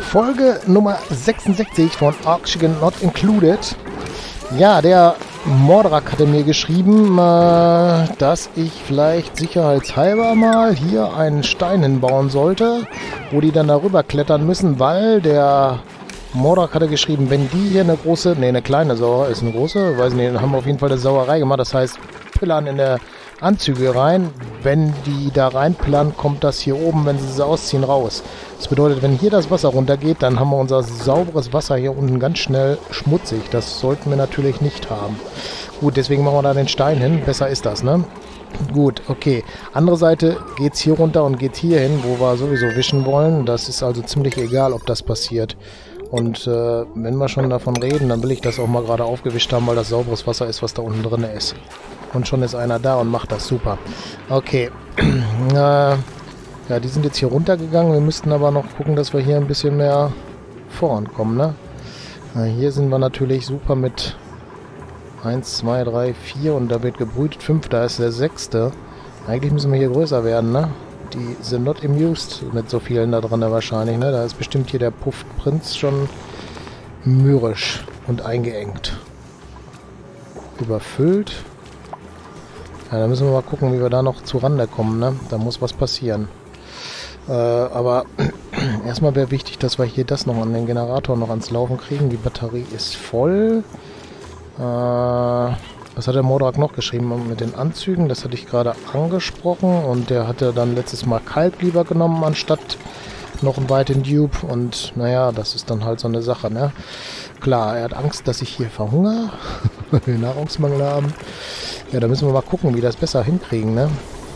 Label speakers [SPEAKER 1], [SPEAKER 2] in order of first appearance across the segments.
[SPEAKER 1] Folge Nummer 66 von Oxygen Not Included. Ja, der Mordrak hatte mir geschrieben, dass ich vielleicht sicherheitshalber mal hier einen Stein hinbauen sollte, wo die dann darüber klettern müssen, weil der Mordrak hatte geschrieben, wenn die hier eine kleine Sauer ist, eine große, weiß nicht, dann haben wir auf jeden Fall eine Sauerei gemacht, das heißt, pillern in der Anzüge rein. Wenn die da reinpillern, kommt das hier oben, wenn sie ausziehen, raus. Das bedeutet, wenn hier das Wasser runtergeht, dann haben wir unser sauberes Wasser hier unten ganz schnell schmutzig. Das sollten wir natürlich nicht haben. Gut, deswegen machen wir da den Stein hin. Besser ist das, ne? Gut, okay. Andere Seite geht's hier runter und geht hier hin, wo wir sowieso wischen wollen. Das ist also ziemlich egal, ob das passiert. Und wenn wir schon davon reden, dann will ich das auch mal gerade aufgewischt haben, weil das sauberes Wasser ist, was da unten drin ist. Und schon ist einer da und macht das super. Okay. Ja, die sind jetzt hier runtergegangen. Wir müssten aber noch gucken, dass wir hier ein bisschen mehr vorankommen, ne? Hier sind wir natürlich super mit 1, 2, 3, 4 und da wird gebrütet 5. Da ist der 6. Eigentlich müssen wir hier größer werden, ne? Die sind not amused mit so vielen da drin wahrscheinlich, ne? Da ist bestimmt hier der Puffprinz schon mürrisch und eingeengt. Überfüllt. Ja, da müssen wir mal gucken, wie wir da noch zu Rande kommen, ne? Da muss was passieren. Aber erstmal wäre wichtig, dass wir hier das noch an den Generator noch ans Laufen kriegen. Die Batterie ist voll. Was hat der Mordrak noch geschrieben mit den Anzügen? Das hatte ich gerade angesprochen. Und der hatte dann letztes Mal Kalb lieber genommen, anstatt noch einen weiten Dupe. Und naja, das ist dann halt so eine Sache, ne? Klar, er hat Angst, dass ich hier verhungere, weil wir Nahrungsmangel haben. Ja, da müssen wir mal gucken, wie wir das besser hinkriegen, ne?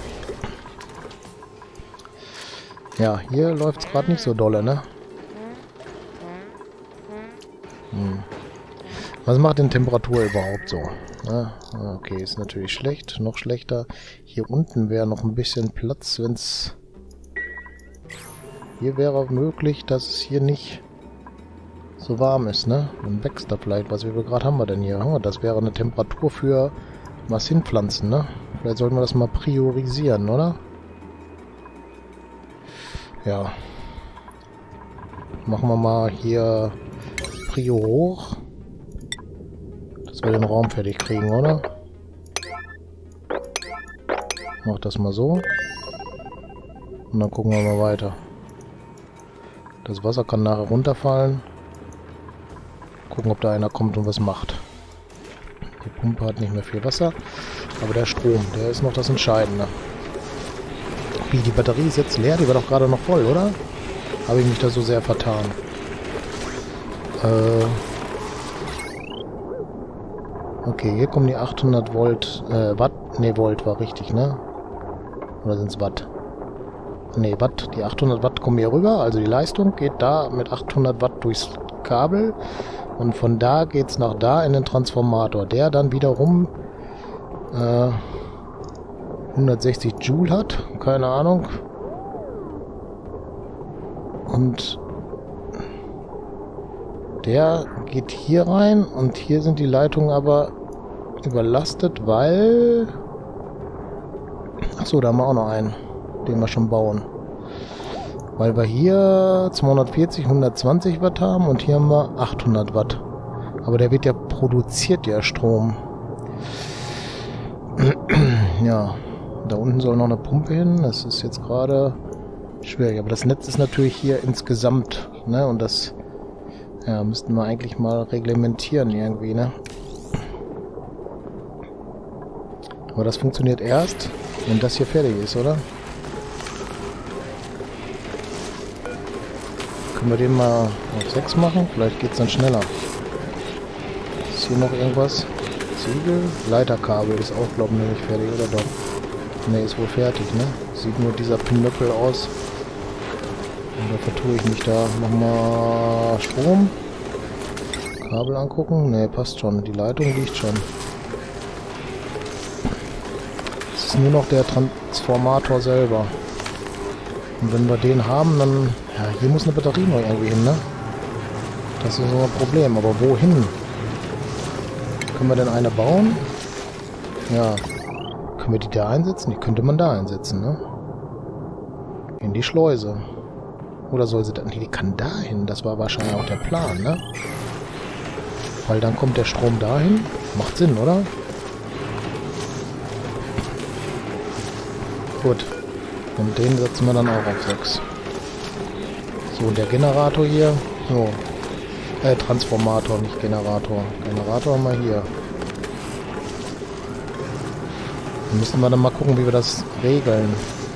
[SPEAKER 1] Ja, hier läuft es gerade nicht so dolle, ne? Was macht denn Temperatur überhaupt so? Ja, okay, ist natürlich schlecht, noch schlechter. Hier unten wäre noch ein bisschen Platz, wenn es... Hier wäre möglich, dass es hier nicht so warm ist, ne? Dann wächst da vielleicht was. Wie viel Grad haben wir denn hier? Oh, das wäre eine Temperatur für was hinpflanzen, ne? Vielleicht sollten wir das mal priorisieren, oder? Ja. Machen wir mal hier Prio hoch. Dass wir den Raum fertig kriegen, oder? Mach das mal so. Und dann gucken wir mal weiter. Das Wasser kann nachher runterfallen. Gucken, ob da einer kommt und was macht. Die Pumpe hat nicht mehr viel Wasser. Aber der Strom, der ist noch das Entscheidende. Wie, die Batterie ist jetzt leer? Die war doch gerade noch voll, oder? Habe ich mich da so sehr vertan? Okay, hier kommen die 800 Volt, Watt. Ne, Volt war richtig, ne? Oder sind es Watt? Ne, Watt. Die 800 Watt kommen hier rüber. Also die Leistung geht da mit 800 Watt durchs Kabel. Und von da geht es nach da in den Transformator. Der dann wiederum 160 Joule hat. Keine Ahnung. Und der geht hier rein. Und hier sind die Leitungen aber überlastet, weil... Achso, da haben wir auch noch einen, den wir schon bauen. Weil wir hier 240, 120 Watt haben und hier haben wir 800 Watt. Aber der wird ja produziert, der Strom. Ja, da unten soll noch eine Pumpe hin. Das ist jetzt gerade schwierig. Aber das Netz ist natürlich hier insgesamt, ne? Und das ja, müssten wir eigentlich mal reglementieren irgendwie, ne? Aber das funktioniert erst, wenn das hier fertig ist, oder? Können wir den mal auf 6 machen? Vielleicht geht es dann schneller. Ist hier noch irgendwas? Ziegel? Leiterkabel ist auch, glaube ich, noch nicht fertig, oder doch? Ne, ist wohl fertig, ne? Sieht nur dieser Pinöppel aus. Und da vertue ich mich da. Machen wir Strom. Kabel angucken. Ne, passt schon. Die Leitung liegt schon. Es ist nur noch der Transformator selber. Und wenn wir den haben, dann... Ja, hier muss eine Batterie noch irgendwie hin, ne? Das ist so ein Problem. Aber wohin? Können wir denn eine bauen? Ja. Können wir die da einsetzen? Die könnte man da einsetzen, ne? In die Schleuse. Oder soll sie dann... Nee, die kann dahin. Das war wahrscheinlich auch der Plan, ne? Weil dann kommt der Strom dahin. Macht Sinn, oder? Gut. Und den setzen wir dann auch auf 6. So, und der Generator hier. So. Transformator, nicht Generator. Generator haben wir hier. Dann müssen wir dann mal gucken, wie wir das regeln.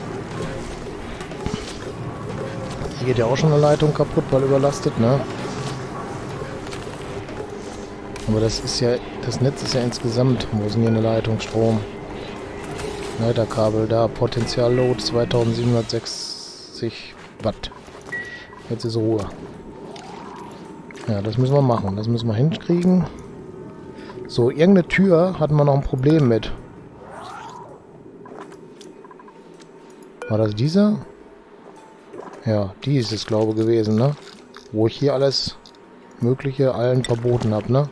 [SPEAKER 1] Hier geht ja auch schon eine Leitung kaputt, weil überlastet, ne? Aber das ist ja... Das Netz ist ja insgesamt... Wo ist denn hier eine Leitung? Strom. Leiterkabel da. Potentialload 2760 Watt. Jetzt ist Ruhe. Ja, das müssen wir machen. Das müssen wir hinkriegen. So, irgendeine Tür hatten wir noch ein Problem mit. War das dieser? Ja, die ist es, glaube ich, gewesen, ne? Wo ich hier alles Mögliche allen verboten habe, ne?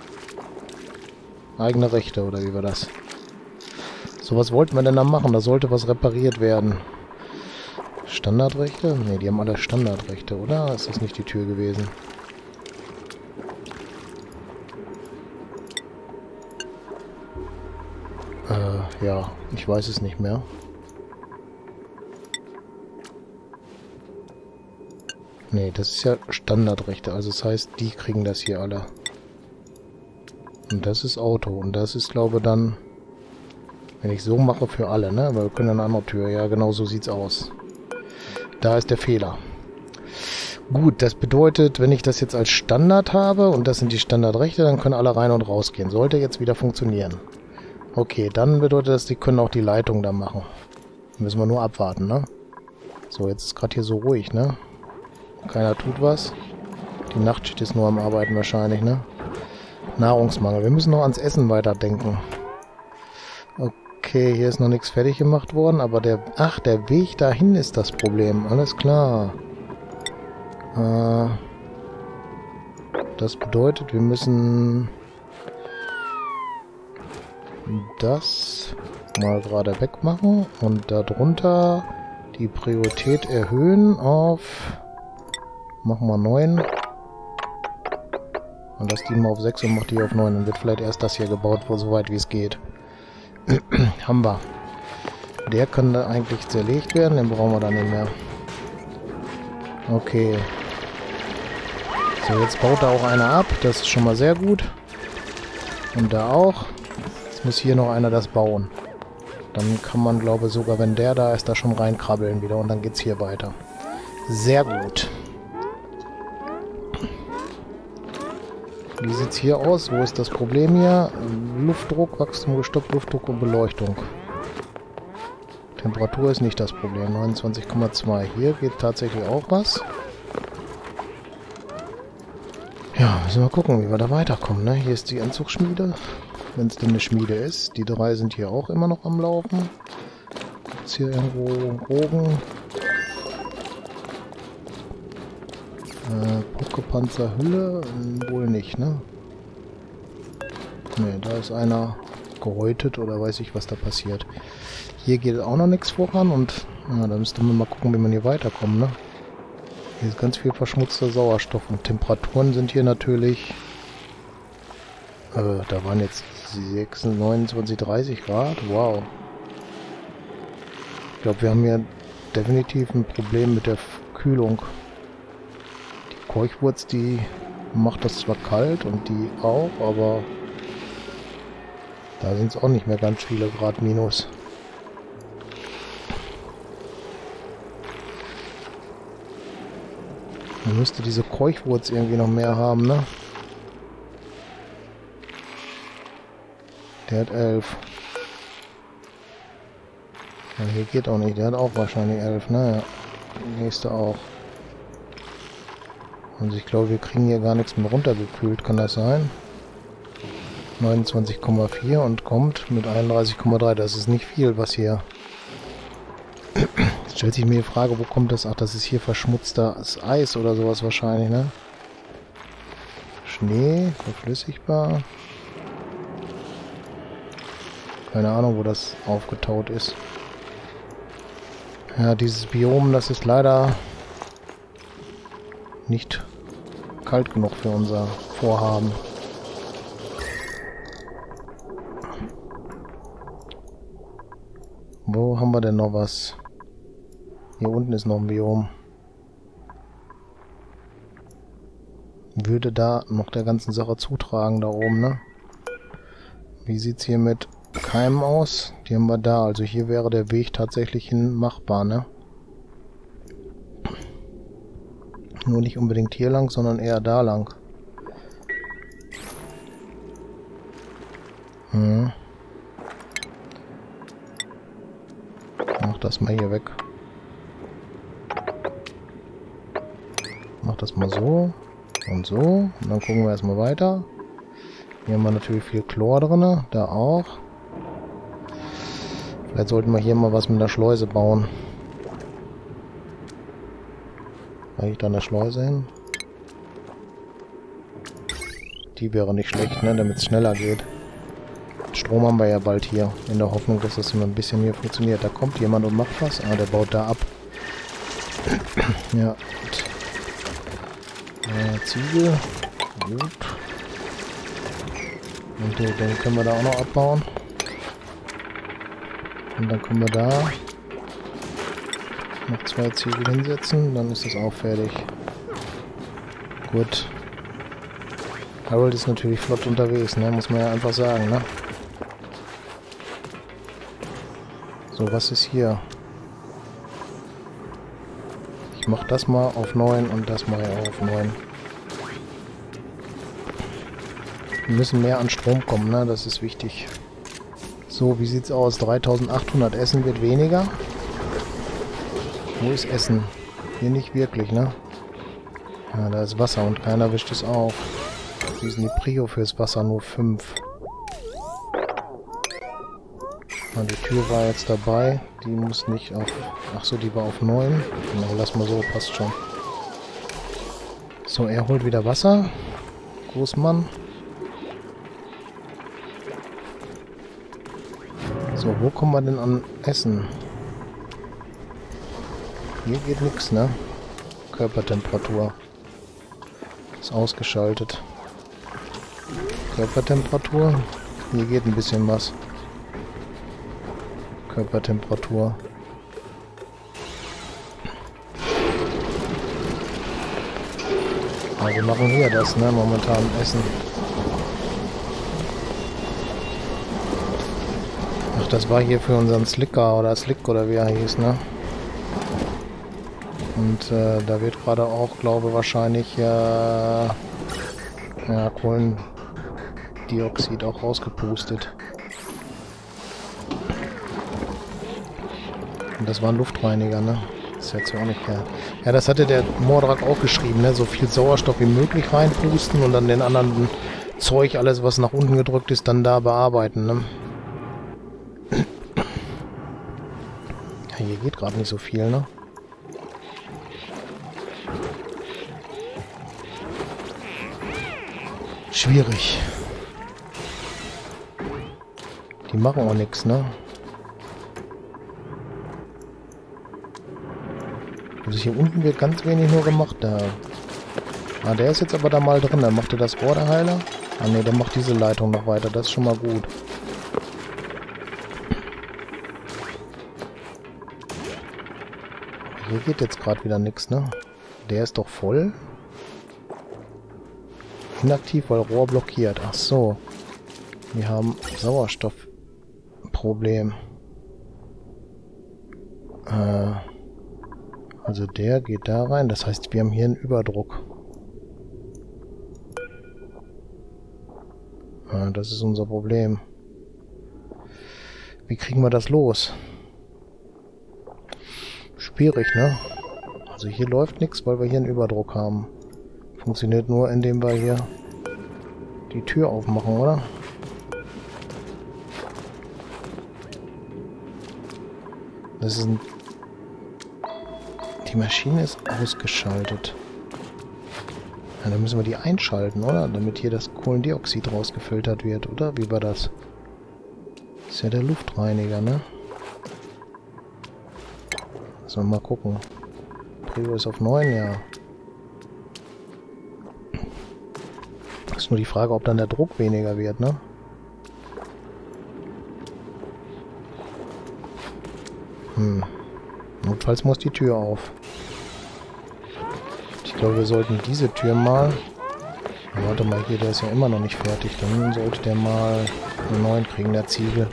[SPEAKER 1] Eigene Rechte, oder wie war das? So, was wollten wir denn da machen? Da sollte was repariert werden. Standardrechte? Ne, die haben alle Standardrechte, oder? Ist das nicht die Tür gewesen? Ja, ich weiß es nicht mehr. Ne, das ist ja Standardrechte, also das heißt, die kriegen das hier alle. Und das ist Auto, und das ist, glaube ich, dann, wenn ich so mache, für alle, ne? Weil wir können eine andere Tür, ja, genau so sieht's aus. Da ist der Fehler. Gut, das bedeutet, wenn ich das jetzt als Standard habe, und das sind die Standardrechte, dann können alle rein und rausgehen. Sollte jetzt wieder funktionieren. Okay, dann bedeutet das, die können auch die Leitung da machen. Müssen wir nur abwarten, ne? So, jetzt ist gerade hier so ruhig, ne? Keiner tut was. Die Nachtschicht ist nur am Arbeiten wahrscheinlich, ne? Nahrungsmangel. Wir müssen noch ans Essen weiterdenken. Okay, hier ist noch nichts fertig gemacht worden, aber der... Ach, der Weg dahin ist das Problem. Alles klar. Das bedeutet, wir müssen... das mal gerade wegmachen und darunter die Priorität erhöhen auf... Machen wir 9. Und lass die mal auf 6 und mach die auf 9. Dann wird vielleicht erst das hier gebaut, so weit wie es geht. Haben wir. Der kann da eigentlich zerlegt werden, den brauchen wir dann nicht mehr. Okay. So, jetzt baut da auch einer ab. Das ist schon mal sehr gut. Und da auch. Jetzt muss hier noch einer das bauen. Dann kann man, glaube ich, sogar, wenn der da ist, da schon reinkrabbeln wieder. Und dann geht's hier weiter. Sehr gut. Wie sieht's hier aus? Wo ist das Problem hier? Luftdruck, Wachstum gestoppt, Luftdruck und Beleuchtung. Temperatur ist nicht das Problem. 29,2. Hier geht tatsächlich auch was. Ja, müssen wir gucken, wie wir da weiterkommen, ne? Hier ist die Anzugsschmiede. Wenn es denn eine Schmiede ist. Die 3 sind hier auch immer noch am Laufen. Gibt's hier irgendwo Bogen? Puckepanzerhülle? Wohl nicht, ne? Ne, da ist einer gehäutet oder weiß ich, was da passiert. Hier geht auch noch nichts voran und ja, da müsste man mal gucken, wie man hier weiterkommt, ne? Hier ist ganz viel verschmutzter Sauerstoff und Temperaturen sind hier natürlich... da waren jetzt 29, 30 Grad. Wow. Ich glaube, wir haben hier definitiv ein Problem mit der Kühlung. Die Keuchwurz, die macht das zwar kalt und die auch, aber da sind es auch nicht mehr ganz viele Grad minus. Man müsste diese Keuchwurz irgendwie noch mehr haben, ne? Der hat 11. Ja, hier geht auch nicht. Der hat auch wahrscheinlich 11, ne? Ja. Der nächste auch. Also ich glaube, wir kriegen hier gar nichts mehr runtergekühlt. Kann das sein? 29,4 und kommt mit 31,3. Das ist nicht viel, was hier... Jetzt stellt sich mir die Frage, wo kommt das? Ach, das ist hier verschmutztes Eis oder sowas wahrscheinlich, ne? Schnee, verflüssigbar. Keine Ahnung, wo das aufgetaut ist. Ja, dieses Biom, das ist leider nicht kalt genug für unser Vorhaben. Wo haben wir denn noch was? Hier unten ist noch ein Biom. Würde da noch der ganzen Sache zutragen, da oben, ne? Wie sieht's hier mit Keimen aus? Die haben wir da. Also hier wäre der Weg tatsächlich hin machbar, ne? Nur nicht unbedingt hier lang, sondern eher da lang. Mach das mal hier weg. Mach das mal so und so. Und dann gucken wir erstmal weiter. Hier haben wir natürlich viel Chlor drin. Da auch. Vielleicht sollten wir hier mal was mit der Schleuse bauen. Kann ich da eine Schleuse hin? Die wäre nicht schlecht, ne? Damit es schneller geht. Strom haben wir ja bald hier. In der Hoffnung, dass das immer ein bisschen hier funktioniert. Da kommt jemand und macht was. Ah, der baut da ab. Ja, gut. Ziegel. Gut. Und den können wir da auch noch abbauen. Und dann können wir da noch 2 Ziegel hinsetzen. Dann ist das auch fertig. Gut. Harold ist natürlich flott unterwegs, ne? Muss man ja einfach sagen, ne? So, was ist hier? Ich mach das mal auf 9 und das mal auf 9. Wir müssen mehr an Strom kommen, ne? Das ist wichtig. So, wie sieht's aus? 3800 Essen wird weniger. Wo ist Essen? Hier nicht wirklich, ne? Ja, da ist Wasser und keiner wischt es auf. Wie ist denn die Prio fürs Wasser? Nur 5. Und die Tür war jetzt dabei. Die muss nicht auf... Achso, die war auf 9. Genau, lass mal so, passt schon. So, er holt wieder Wasser. Großmann. So, wo kommen wir denn an Essen? Hier geht nichts, ne? Körpertemperatur. Ist ausgeschaltet. Körpertemperatur. Hier geht ein bisschen was. Körpertemperatur. Aber wir machen hier das, ne? Momentan Essen. Ach, das war hier für unseren Slicker oder Slick oder wie er hieß, ne? Und da wird gerade auch, glaube ich, wahrscheinlich ja, Kohlendioxid auch rausgepustet. Und das war ein Luftreiniger, ne? Das ist jetzt auch nicht her. Ja, das hatte der Mordrak auch geschrieben, ne? So viel Sauerstoff wie möglich reinpusten und dann den anderen Zeug, alles was nach unten gedrückt ist, dann da bearbeiten, ne? Ja, hier geht gerade nicht so viel, ne? Schwierig. Die machen auch nichts, ne? Also hier unten wird ganz wenig nur gemacht. Da. Ah, der ist jetzt aber da mal drin. Dann macht er das Rohr, der Heiler. Ah ne, der macht diese Leitung noch weiter. Das ist schon mal gut. Hier geht jetzt gerade wieder nichts, ne? Der ist doch voll. Inaktiv, weil Rohr blockiert. Ach so. Wir haben Sauerstoffproblem. Also der geht da rein. Das heißt, wir haben hier einen Überdruck. Das ist unser Problem. Wie kriegen wir das los? Schwierig, ne? Also hier läuft nichts, weil wir hier einen Überdruck haben. Funktioniert nur, indem wir hier die Tür aufmachen, oder? Das ist ein... Die Maschine ist ausgeschaltet. Ja, dann müssen wir die einschalten, oder? Damit hier das Kohlendioxid rausgefiltert wird, oder? Wie war das? Das ist ja der Luftreiniger, ne? So, mal gucken. Prio ist auf 9, ja. Ist nur die Frage, ob dann der Druck weniger wird, ne? Notfalls muss die Tür auf. Ich glaube, wir sollten diese Tür mal... Warte mal, hier, der ist ja immer noch nicht fertig. Dann sollte der mal einen neuen kriegen, der Ziegel.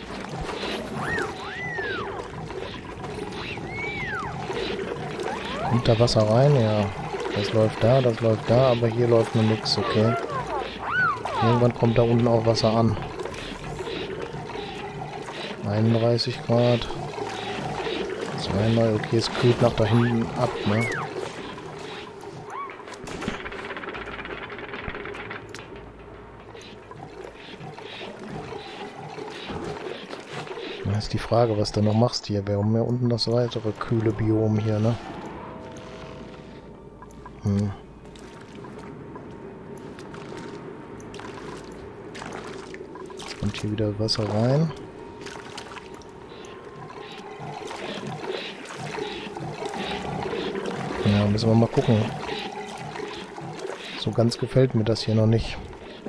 [SPEAKER 1] Kommt da Wasser rein? Ja. Das läuft da, aber hier läuft nur nichts, okay. Irgendwann kommt da unten auch Wasser an. 31 Grad. 2, okay, es kühlt nach da hinten ab, ne? Da ist die Frage, was du noch machst hier. Wir haben ja unten das weitere kühle Biom hier, ne? Jetzt kommt hier wieder Wasser rein. Ja, müssen wir mal gucken. So ganz gefällt mir das hier noch nicht.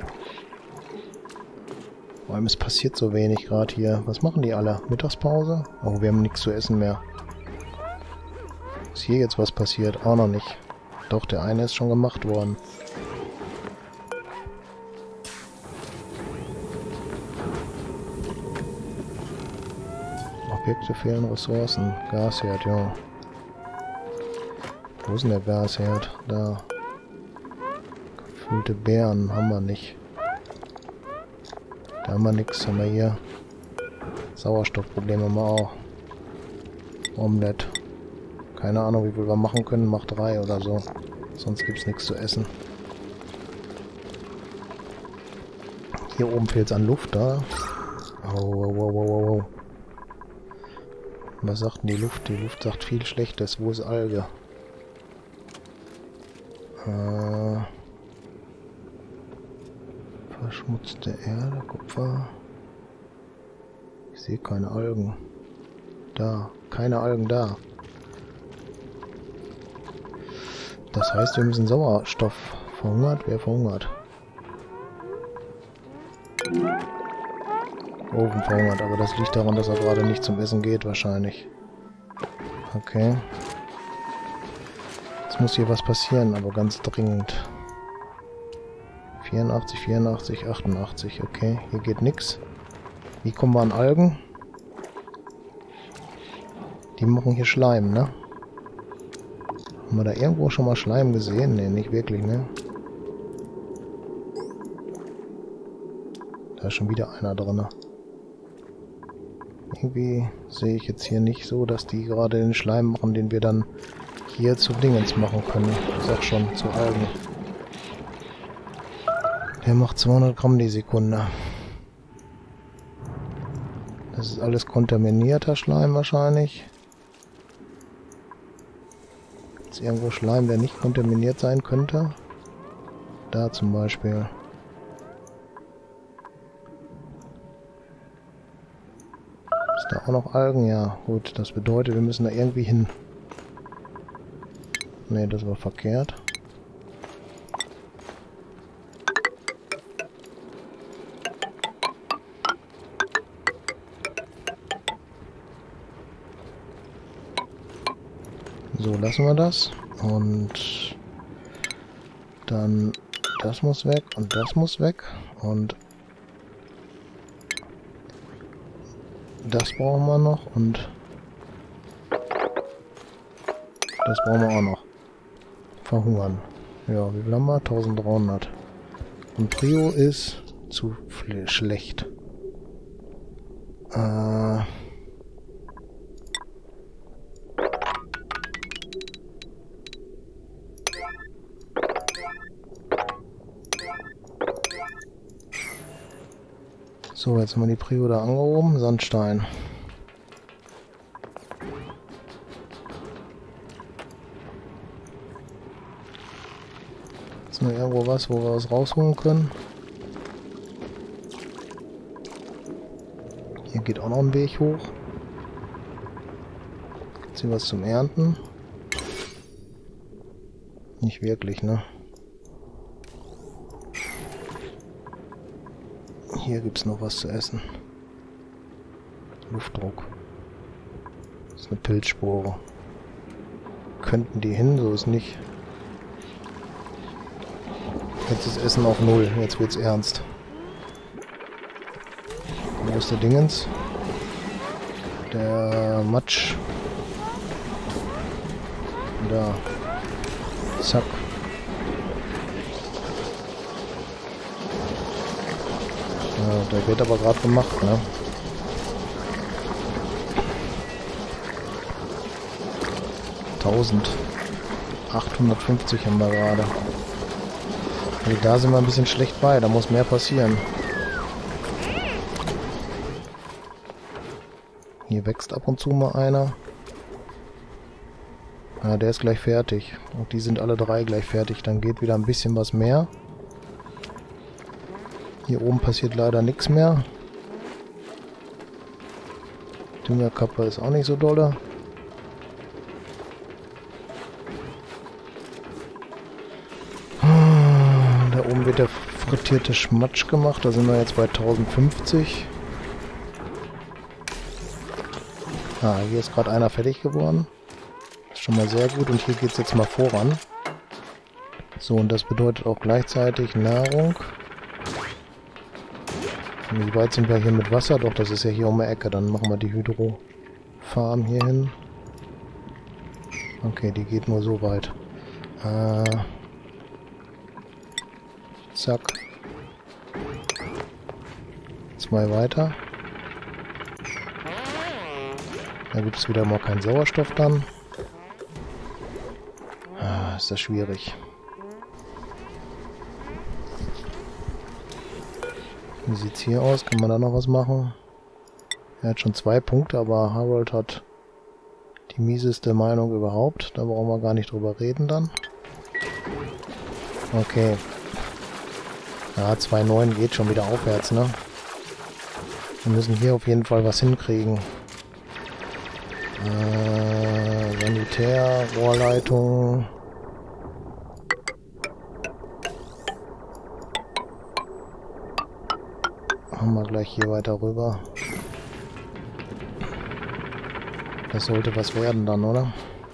[SPEAKER 1] Vor allem, es passiert so wenig gerade hier. Was machen die alle? Mittagspause? Oh, wir haben nichts zu essen mehr. Ist hier jetzt was passiert? Auch noch nicht. Doch, der eine ist schon gemacht worden. Objekte fehlen, Ressourcen. Gasherd, ja. Wo ist denn der Gasherd? Da. Gefüllte Beeren haben wir nicht. Da haben wir nichts. Haben wir hier. Sauerstoffprobleme haben wir auch. Omelette. Keine Ahnung, wie viel wir machen können. Mach 3 oder so. Sonst gibt es nichts zu essen. Hier oben fehlt es an Luft, da. Oh. Was sagt denn die Luft? Die Luft sagt viel Schlechtes. Wo ist Alge? Verschmutzte Erde, Kupfer. Ich sehe keine Algen. Da. Keine Algen da. Das heißt, wir müssen Sauerstoff. Verhungert? Wer verhungert? Ofen verhungert, aber das liegt daran, dass er gerade nicht zum Essen geht, wahrscheinlich. Okay. Jetzt muss hier was passieren, aber ganz dringend. 84, 88, okay. Hier geht nichts. Wie kommen wir an Algen? Die machen hier Schleim, ne? Haben wir da irgendwo schon mal Schleim gesehen? Ne, nicht wirklich, ne? Da ist schon wieder einer drin. Irgendwie sehe ich jetzt hier nicht so, dass die gerade den Schleim machen, den wir dann hier zu Dingens machen können. Ich sag schon, zu Algen. Der macht 200 Gramm die Sekunde. Das ist alles kontaminierter Schleim wahrscheinlich. Ist irgendwo Schleim, der nicht kontaminiert sein könnte? Da zum Beispiel. Ist da auch noch Algen? Ja, gut. Das bedeutet, wir müssen da irgendwie hin. Ne, das war verkehrt. So, lassen wir das. Und dann das muss weg und das muss weg. Und das brauchen wir noch und das brauchen wir auch noch. Verhungern. Ja, wie viel haben wir? 1300. Und Prio ist zu schlecht. So, jetzt haben wir die Prio da angehoben. Sandstein. Ist noch irgendwo was, wo wir was rausholen können? Hier geht auch noch ein Weg hoch. Gibt's hier was zum Ernten? Nicht wirklich, ne? Hier gibt es noch was zu essen. Luftdruck. Das ist eine Pilzspore. Könnten die hin, so ist nicht. Jetzt ist Essen auf 0. Jetzt wird's ernst. Wo ist der Dingens? Der Matsch. Da. Zack. Ja, der wird aber gerade gemacht, ne? $1850 haben wir gerade. Also da sind wir ein bisschen schlecht bei, da muss mehr passieren. Hier wächst ab und zu mal einer. Ja, der ist gleich fertig. Und die sind alle 3 gleich fertig. Dann geht wieder ein bisschen was mehr. Hier oben passiert leider nichts mehr. Düngerkappe ist auch nicht so dolle. Da oben wird der frittierte Schmatsch gemacht. Da sind wir jetzt bei 1050. Ah, hier ist gerade einer fertig geworden. Das ist schon mal sehr gut. Und hier geht es jetzt mal voran. So, und das bedeutet auch gleichzeitig Nahrung. Wie weit sind wir hier mit Wasser? Doch, das ist ja hier um die Ecke. Dann machen wir die Hydro-Farm hier hin. Okay, die geht nur so weit. Zack. 2 weiter. Da gibt es wieder mal keinen Sauerstoff dann. Ist das schwierig. Wie sieht's hier aus? Kann man da noch was machen? Er hat schon 2 Punkte, aber Harold hat die mieseste Meinung überhaupt. Da brauchen wir gar nicht drüber reden dann. Okay. Ja, 2,9 geht schon wieder aufwärts, ne? Wir müssen hier auf jeden Fall was hinkriegen. Sanitär, Rohrleitung. Machen wir gleich hier weiter rüber. Das sollte was werden dann, oder?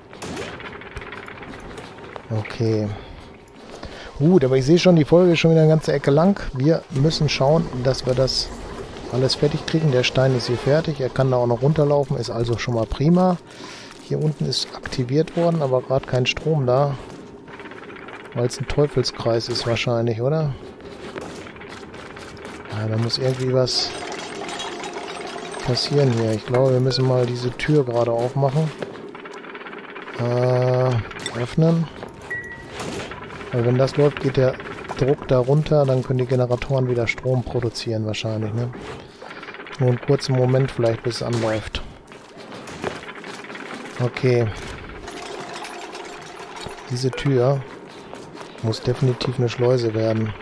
[SPEAKER 1] Okay. Gut, aber ich sehe schon, die Folge ist schon wieder eine ganze Ecke lang. Wir müssen schauen, dass wir das alles fertig kriegen. Der Stein ist hier fertig. Er kann da auch noch runterlaufen. Ist also schon mal prima. Hier unten ist aktiviert worden, aber gerade kein Strom da. Weil es ein Teufelskreis ist wahrscheinlich, oder? Ja, da muss irgendwie was passieren hier. Ich glaube, wir müssen mal diese Tür gerade aufmachen. Öffnen. Weil wenn das läuft, geht der Druck da runter, dann können die Generatoren wieder Strom produzieren wahrscheinlich, ne? Nur einen kurzen Moment vielleicht, bis es anläuft. Okay. Diese Tür muss definitiv eine Schleuse werden.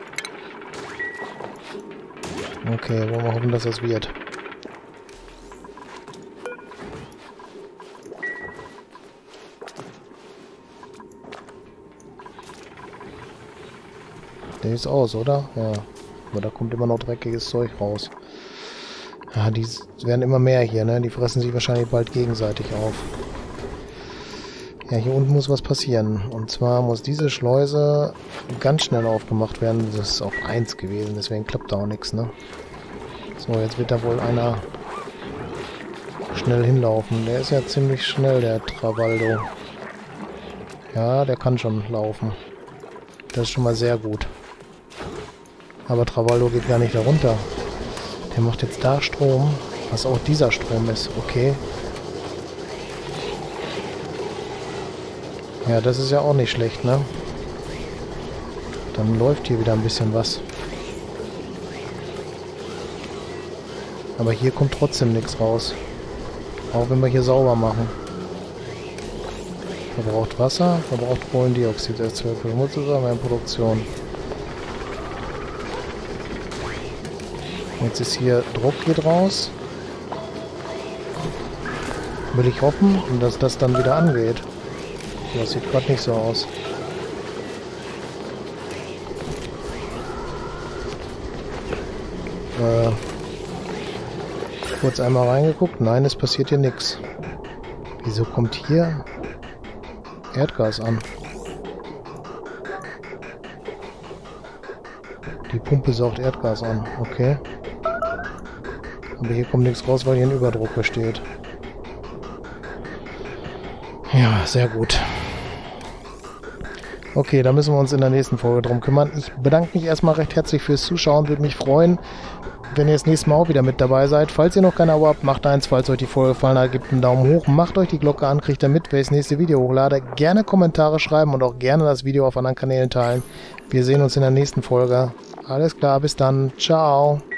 [SPEAKER 1] Okay, wollen wir hoffen, dass das wird. Der ist aus, oder? Ja. Aber da kommt immer noch dreckiges Zeug raus. Ja, die werden immer mehr hier, ne? Die fressen sich wahrscheinlich bald gegenseitig auf. Ja, hier unten muss was passieren. Und zwar muss diese Schleuse ganz schnell aufgemacht werden. Das ist auf 1 gewesen, deswegen klappt da auch nichts, ne? So, jetzt wird da wohl einer schnell hinlaufen. Der ist ja ziemlich schnell, der Travaldo. Ja, der kann schon laufen. Das ist schon mal sehr gut. Aber Travaldo geht gar nicht da runter. Der macht jetzt da Strom, was auch dieser Strom ist. Okay. Ja, das ist ja auch nicht schlecht, ne? Dann läuft hier wieder ein bisschen was. Aber hier kommt trotzdem nichts raus. Auch wenn wir hier sauber machen. Verbraucht Wasser, verbraucht Kohlendioxid. Schmutzigkeit in Produktion. Jetzt ist hier Druck geht raus. Will ich hoffen, dass das dann wieder angeht. Das sieht gerade nicht so aus. kurz einmal reingeguckt. Nein, es passiert hier nichts. Wieso kommt hier Erdgas an? Die Pumpe saugt Erdgas an. Okay. Aber hier kommt nichts raus, weil hier ein Überdruck besteht. Ja, sehr gut. Okay, da müssen wir uns in der nächsten Folge drum kümmern. Ich bedanke mich erstmal recht herzlich fürs Zuschauen. Würde mich freuen, wenn ihr das nächste Mal auch wieder mit dabei seid. Falls ihr noch kein Abo habt, macht eins. Falls euch die Folge gefallen hat, gebt einen Daumen hoch. Macht euch die Glocke an, kriegt ihr mit, wenn ich das nächste Video hochlade. Gerne Kommentare schreiben und auch gerne das Video auf anderen Kanälen teilen. Wir sehen uns in der nächsten Folge. Alles klar, bis dann. Ciao.